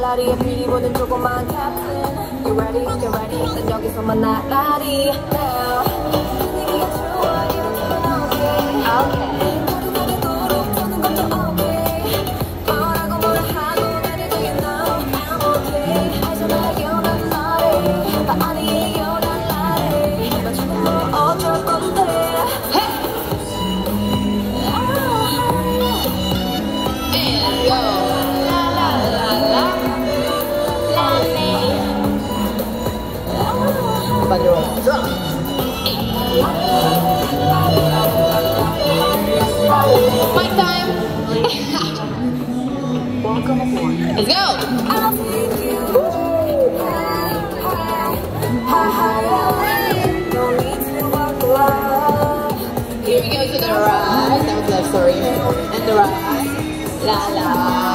자리에 비리보는 조그만 captain. You ready? Get ready. 난 여기서만 나란히. 분위기가 좋아. 이러면 okay. 도록 도는 것도 okay. 뭐라고 뭐라 하고 나를 do you know I'm okay. 알잖아요 난 나래. 아니에요 난 나래. 나 지금 뭐 어쩔 건데. My time. Welcome aboard. Let's go. I'll take you. No need to walk alone. Here we go to the right. That was love story. And the right. La la.